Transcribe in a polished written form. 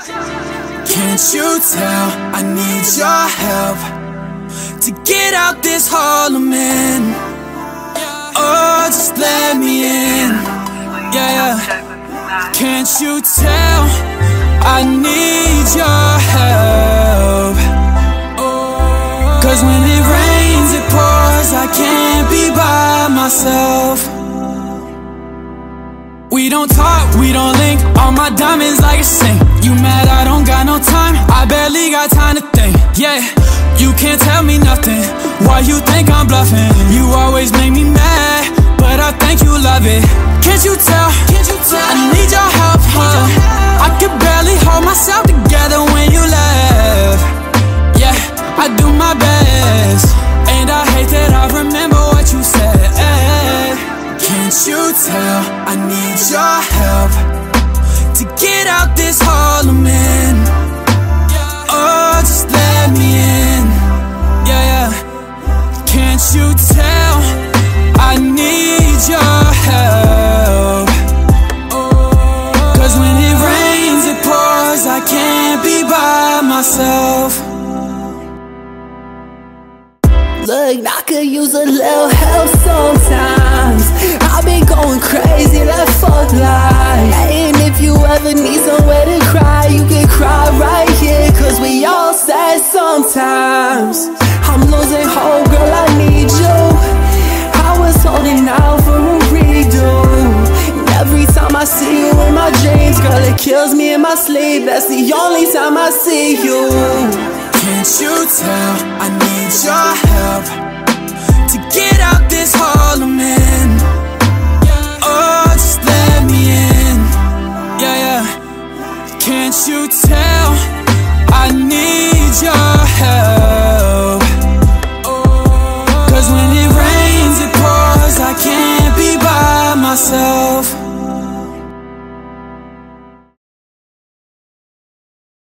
Can't you tell I need your help to get out this hole I'm in? Oh, just let me in. Yeah, yeah. Can't you tell I need your help? Cause when it rains, it pours, I can't be by myself. We don't talk, we don't link, all my diamonds like a sink. You mad I don't got no time, I barely got time to think. Yeah, you can't tell me nothing, why you think I'm bluffing? You always make me mad, but I think you love it. Can't you tell, I need your help, I can barely hold myself together when you laugh. Yeah, I do my best, and I hate that I remember what you said. Can't you tell I need your help to get out this hole I'm in? Oh, just let me in. Yeah, yeah. Can't you tell I need your help? Cause when it rains, it pours, I can't be by myself. Look, I could use a little help sometimes. I've been going crazy, that fuck life. And if you ever need somewhere to cry, you can cry right here, cause we all sad sometimes. I'm losing hope, girl, I need you. I was holding out for a redo. And every time I see you in my dreams, girl, it kills me in my sleep. That's the only time I see you. Can't you tell I need your help to get out this hole I'm in? Oh, just let me in. Yeah, yeah. Can't you tell I need